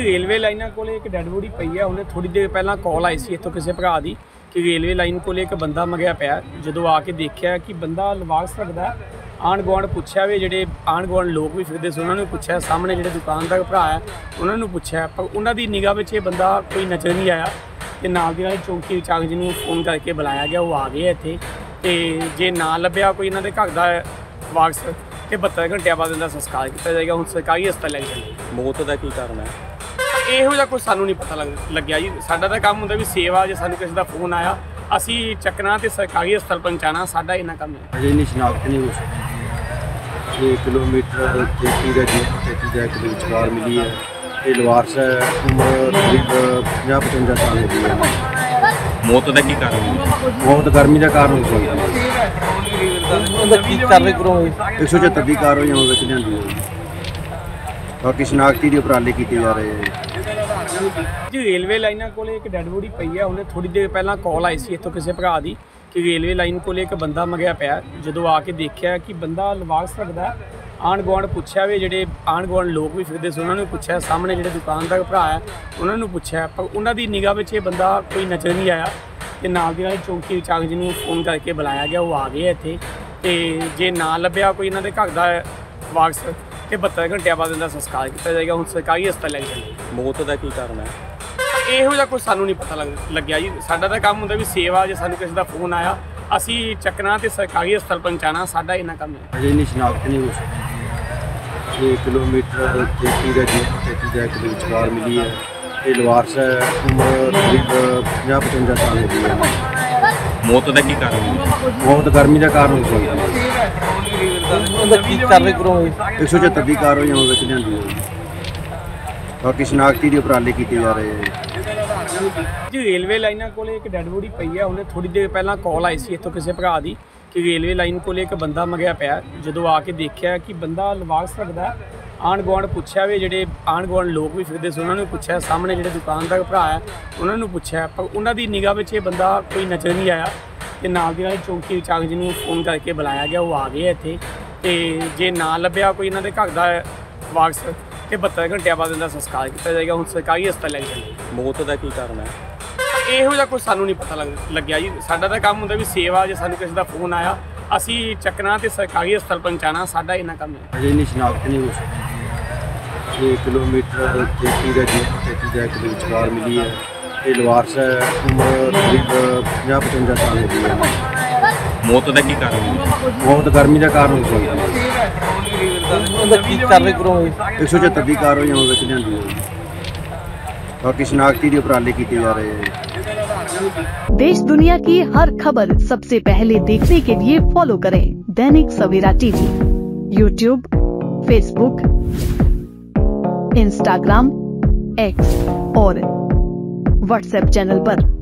Railway लाइना को एक डैड बॉडी पई है। उन्हें थोड़ी देर पहला कॉल आई सी इत्थों किसी भरा दी कि रेलवे लाइन को एक बंदा मगिया पिया। जो आके देखा कि बंदा लवारस लगता है। आंढ गुआढ़ पूछा भी, जोड़े आंढ गुआढ़ लोग भी फिरते से उन्होंने पूछा, सामने जो दुकानदार भरा है उन्होंने पूछा, पर उन्होंने निगाह में ये बंदा कोई नज़र नहीं आया। तो नाल दी नाल चौंकी इंचार्ज जिन्होंने फोन करके बुलाया गया, वो आ गए इत्थे। तो जे ना लभ्या कोई इन्होंने घर का वारस तो 72 घंटे बाद इनका संस्कार किया जाएगा। हम सरकारी हस्पताल लैके जाएंगे। मौत का की कारण है ਇਹੋ ਜਿਹਾ ਕੁਝ ਸਾਨੂੰ ਨਹੀਂ ਪਤਾ ਲੱਗਿਆ ਜੀ। ਸਾਡਾ ਤਾਂ ਕੰਮ ਹੁੰਦਾ ਵੀ ਸੇਵਾ, ਜੇ ਸਾਨੂੰ ਕਿਸੇ ਦਾ ਫੋਨ ਆਇਆ ਅਸੀਂ ਚੱਕਣਾ ਤੇ ਸਰਕਾਰੀ ਹਸਪਤਾਲ ਪਹੁੰਚਾਉਣਾ, ਸਾਡਾ ਇੰਨਾ ਕੰਮ ਹੈ। ਅਜੇ ਨਹੀਂ ਸ਼ਨਾਖਤ ਨਹੀਂ ਹੋ ਸਕਦੀ। 6 ਕਿਲੋਮੀਟਰ 33 ਦਾ ਇੱਕ ਵਿਚਕਾਰ ਮਿਲੀ ਹੈ। ਇਹ ਲਵਾਰਸ ਹੈ, ਉਮਰ ਕਰੀਬ 50-55 ਸਾਲ ਦੀ ਹੈ। ਮੌਤ ਦਾ ਕੀ ਕਾਰਨ ਹੈ? ਮੌਤ ਗਰਮੀ ਦਾ ਕਾਰਨ ਹੋ ਸਕਦਾ। ਉਹਦਾ ਕੀ ਕਾਰਵਾਈ ਕਰੋਗੇ? 174 ਦੀ ਕਾਰਵਾਈ ਹੋਣ ਵਿੱਚ ਲਿਆਂਦੀ ਹੈ। ਬਾਕੀ ਸ਼ਨਾਖਤੀ ਦੇ ਉਪਰਾਲੇ ਕੀਤੇ ਜਾ ਰਹੇ ਹੈ। जी रेलवे लाइना को एक डैड बॉडी पई है। उन्हें थोड़ी देर पहला कॉल आई सी इत्थों किसी भरा दी कि रेलवे लाइन को एक बंदा मगिया पिया। जो आके देखा कि बंदा लवारस लगता है। आंढ गुआढ़ पूछा भी, जोड़े आंढ गुआढ़ लोग भी फिरते से उन्होंने पूछा, सामने जो दुकानदार भरा है उन्होंने पूछा, पर उन्होंने निगाह में ये बंदा कोई नज़र नहीं आया। तो नाल दी नाल चौंकी इंचार्ज जिन्होंने फोन करके बुलाया गया, वो आ गए इत्थे। तो जे ना लभ्या कोई इन्होंने घर का वारस तो 72 घंटे बाद इनका संस्कार किया जाएगा। हम सरकारी हस्पताल लैके जाएंगे। मौत का की कारण है? ਇਹੋ ਜਿਹਾ ਕੁਝ ਸਾਨੂੰ ਨਹੀਂ ਪਤਾ ਲੱਗਿਆ ਜੀ। ਸਾਡਾ ਤਾਂ ਕੰਮ ਹੁੰਦਾ ਵੀ ਸੇਵਾ, ਜੇ ਸਾਨੂੰ ਕਿਸੇ ਦਾ ਫੋਨ ਆਇਆ ਅਸੀਂ ਚੱਕਣਾ ਤੇ ਸਰਕਾਰੀ ਹਸਪਤਾਲ ਪਹੁੰਚਾਉਣਾ, ਸਾਡਾ ਇੰਨਾ ਕੰਮ ਹੈ। ਅਜੇ ਨਹੀਂ ਸ਼ਨਾਖਤ ਨਹੀਂ ਹੋ ਸਕਦੀ। 6 ਕਿਲੋਮੀਟਰ 33 ਦਾ ਇੱਕ ਵਿਚਕਾਰ ਮਿਲੀ ਹੈ। ਇਹ ਲਵਾਰਸ ਹੈ, ਉਮਰ ਕਰੀਬ 50-55 ਸਾਲ ਦੀ ਹੈ। ਮੌਤ ਦਾ ਕੀ ਕਾਰਨ ਹੈ? ਮੌਤ ਗਰਮੀ ਦਾ ਕਾਰਨ ਹੋ ਸਕਦਾ। ਉਹਦਾ ਕੀ ਕਾਰਵਾਈ ਕਰੋਗੇ? 174 ਦੀ ਕਾਰਵਾਈ ਹੋਣ ਵਿੱਚ ਲਿਆਂਦੀ ਹੈ। ਬਾਕੀ ਸ਼ਨਾਖਤੀ ਦੇ ਉਪਰਾਲੇ ਕੀਤੇ ਜਾ ਰਹੇ ਹੈ। जी रेलवे लाइना को एक डैड बॉडी पई है। उन्हें थोड़ी देर पहला कॉल आई सी इत्थों किसी भरा दी कि रेलवे लाइन को एक बंदा मगिया पिया। जो आके देखा कि बंदा लवारस लगता है। आंढ गुआढ़ पूछा भी, जोड़े आंढ गुआढ़ लोग भी फिरते से उन्होंने पूछा, सामने जो दुकानदार भरा है उन्होंने पूछा, पर उन्होंने निगाह में ये बंदा कोई नज़र नहीं आया। तो नाल दी नाल चौंकी इंचार्ज जिन्होंने फोन करके बुलाया गया, वो आ गए इत्थे। तो जे ना लभ्या कोई इन्होंने घर का वारस तो 72 घंटे बाद इनका संस्कार किया जाएगा। हम सरकारी हस्पताल लैके जाएंगे। मौत का की कारण है? ਇਹੋ ਜਿਹਾ ਕੁਝ ਸਾਨੂੰ ਨਹੀਂ ਪਤਾ ਲੱਗਿਆ ਜੀ। ਸਾਡਾ ਤਾਂ ਕੰਮ ਹੁੰਦਾ ਵੀ ਸੇਵਾ, ਜੇ ਸਾਨੂੰ ਕਿਸੇ ਦਾ ਫੋਨ ਆਇਆ ਅਸੀਂ ਚੱਕਣਾ ਤੇ ਸਰਕਾਰੀ ਹਸਪਤਾਲ ਪਹੁੰਚਾਉਣਾ, ਸਾਡਾ ਇੰਨਾ ਕੰਮ ਹੈ। ਅਜੇ ਨਹੀਂ ਸ਼ਨਾਖਤ ਨਹੀਂ ਹੋ ਸਕਦੀ। 6 ਕਿਲੋਮੀਟਰ 33 ਦਾ ਇੱਕ ਵਿਚਕਾਰ ਮਿਲੀ ਹੈ। ਇਹ ਲਵਾਰਸ ਹੈ, ਉਮਰ ਕਰੀਬ 50-55 ਸਾਲ ਦੀ ਹੈ। ਮੌਤ ਦਾ ਕੀ ਕਾਰਨ ਹੈ? ਮੌਤ ਗਰਮੀ ਦਾ ਕਾਰਨ ਹੋ ਸਕਦਾ। ਉਹਦਾ ਕੀ ਕਾਰਵਾਈ ਕਰੋਗੇ? 174 ਦੀ ਕਾਰਵਾਈ ਹੋਣ ਵਿੱਚ ਲਿਆਂਦੀ ਹੈ। बाकी शनाख्ती के उपराले किए जा रहे हैं। देश दुनिया की हर खबर सबसे पहले देखने के लिए फॉलो करें Dainik Savera TV, YouTube, Facebook, Instagram, X और व्हाट्सएप चैनल पर।